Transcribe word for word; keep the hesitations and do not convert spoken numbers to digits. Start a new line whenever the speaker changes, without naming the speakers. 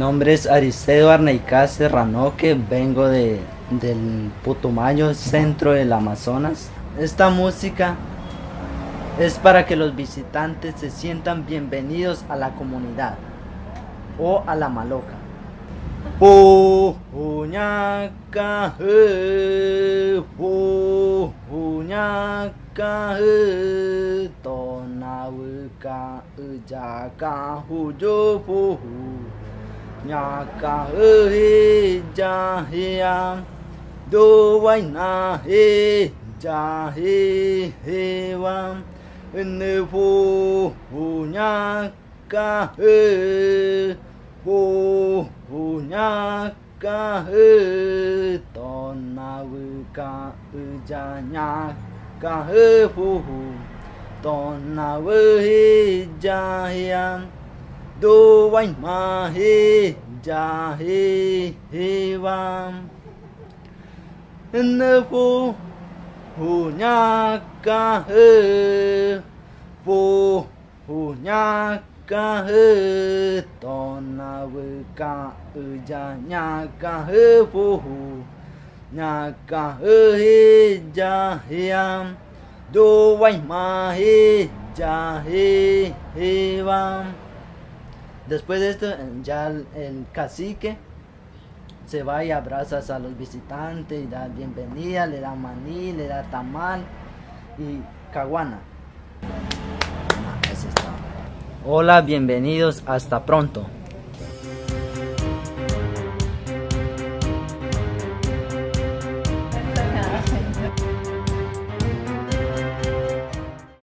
nombre es Aristedo Arneicá Serranoque, vengo de, del Putumayo, centro del Amazonas. Esta música es para que los visitantes se sientan bienvenidos a la comunidad o a la maloca. Puñaca, puñaca, tonauca, yaca, huyo, ñaca, ya, ya, do, vaina, ya, va, ne, puñaca, puñaca, tonauca, ya, ñaca, tonauca, ya, ya, do, vaina, ya, va, ne, puñaca, puñaca, tonauca, ya, ñaca, ñaca, ya, ya, do, vaina, ya, va. Después de esto, ya el, el cacique se va y abraza a los visitantes y da bienvenida, le da maní, le da tamal y caguana. Ah, eso es todo. Hola, bienvenidos, hasta pronto.